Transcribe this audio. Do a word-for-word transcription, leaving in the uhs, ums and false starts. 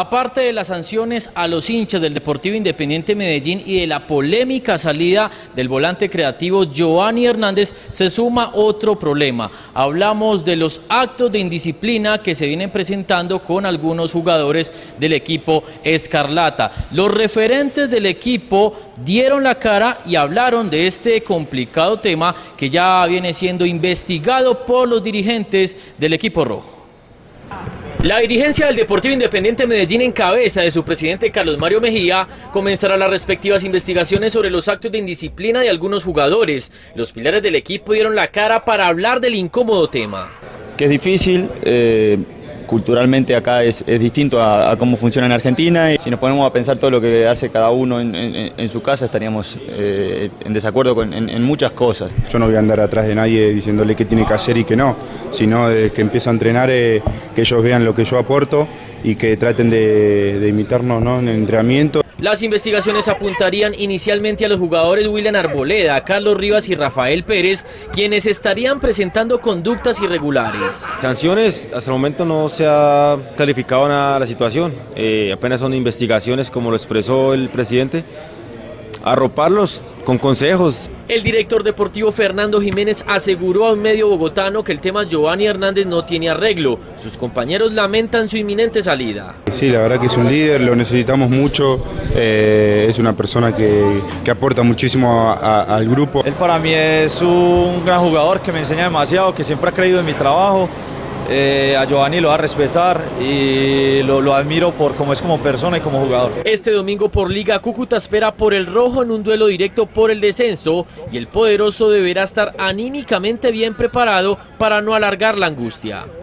Aparte de las sanciones a los hinchas del Deportivo Independiente Medellín y de la polémica salida del volante creativo Giovanni Hernández, se suma otro problema. Hablamos de los actos de indisciplina que se vienen presentando con algunos jugadores del equipo Escarlata. Los referentes del equipo dieron la cara y hablaron de este complicado tema que ya viene siendo investigado por los dirigentes del equipo rojo. La dirigencia del Deportivo Independiente Medellín, en cabeza de su presidente Carlos Mario Mejía, comenzará las respectivas investigaciones sobre los actos de indisciplina de algunos jugadores. Los pilares del equipo dieron la cara para hablar del incómodo tema. Que es difícil, eh, culturalmente acá es, es distinto a, a cómo funciona en Argentina, y si nos ponemos a pensar todo lo que hace cada uno en, en, en su casa, estaríamos eh, en desacuerdo con, en, en muchas cosas. Yo no voy a andar atrás de nadie diciéndole qué tiene que hacer y qué no, sino desde que empiezo a entrenar, eh, que ellos vean lo que yo aporto y que traten de, de imitarnos, ¿no?, en el entrenamiento. Las investigaciones apuntarían inicialmente a los jugadores William Arboleda, Carlos Rivas y Rafael Pérez, quienes estarían presentando conductas irregulares. Sanciones, hasta el momento no se ha calificado nada la situación, eh, apenas son investigaciones, como lo expresó el presidente. Arroparlos con consejos. El director deportivo Fernando Jiménez aseguró a un medio bogotano que el tema Giovanni Hernández no tiene arreglo. Sus compañeros lamentan su inminente salida. Sí, la verdad que es un líder, lo necesitamos mucho, eh, es una persona que, que aporta muchísimo a, a, al grupo. Él para mí es un gran jugador que me enseña demasiado, que siempre ha creído en mi trabajo. Eh, a Giovanni lo va a respetar y lo, lo admiro por cómo es como persona y como jugador. Este domingo por Liga, Cúcuta espera por el rojo en un duelo directo por el descenso y el poderoso deberá estar anímicamente bien preparado para no alargar la angustia.